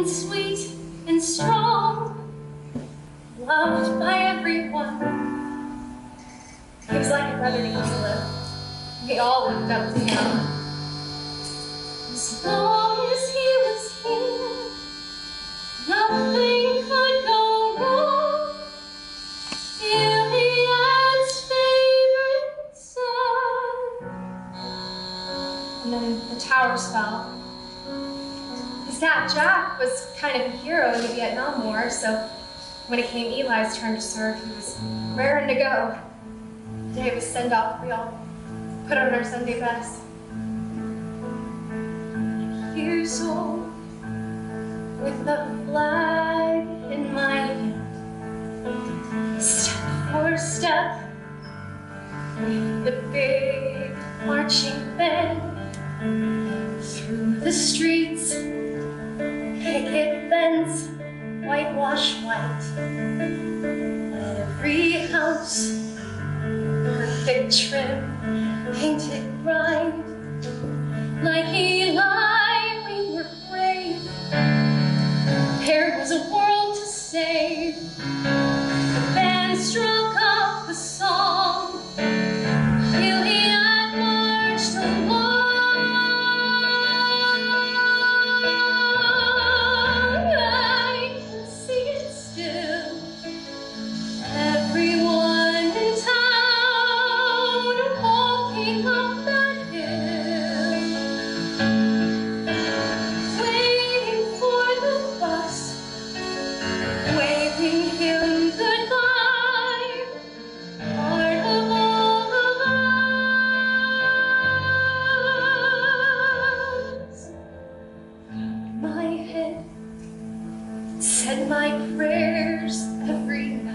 and sweet and strong, loved by everyone. He was like a brother to Angela. We all looked up to him. As long as he was here, nothing could go wrong. Iliad's favorite son. And then the towers fell. His dad, Jack, was kind of a hero in the Vietnam War, so when it came Eli's turn to serve, he was raring to go. The day of his send-off, we all put on our Sunday best. Years old, with the flag in my hand, step for step, with the big marching band, through the streets, picket fence, whitewash white, every house, perfect trim, painted bright, like Eli, we were brave. There was a world to save. The band struck up a song. Iliad marched along. I can see it still. Everyone in town walking up that hill, waiting for the bus, waving him goodbye, part of all of us. My head said my prayers every night.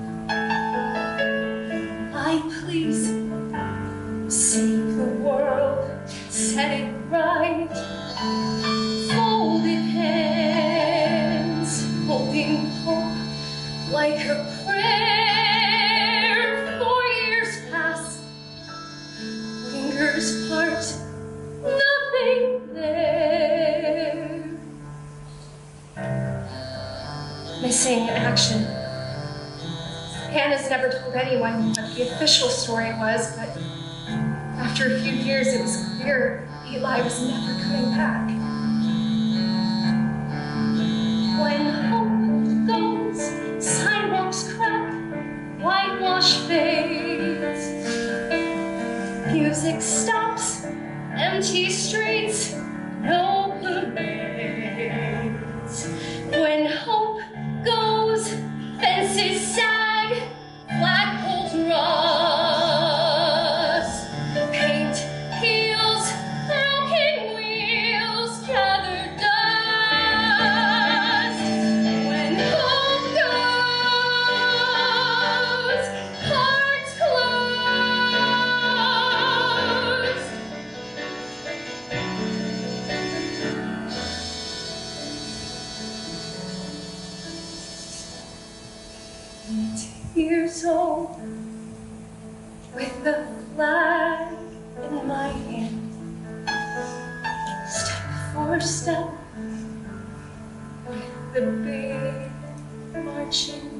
I please save the world, set it right. Folded hands, holding hope like a prayer. 4 years pass, fingers part, nothing there. Missing in action. Hannah's never told anyone what the official story was, but after a few years it was clear Eli was never coming back. When hope goes, sidewalks crack, whitewash fades, music stops, empty streets, no parades. When hope goes, fences sag, flagpoles rust, paint peels, broken wheels gather dust. When hope goes, hearts close. Years old, with the flag in my hand, step for step, with the big marching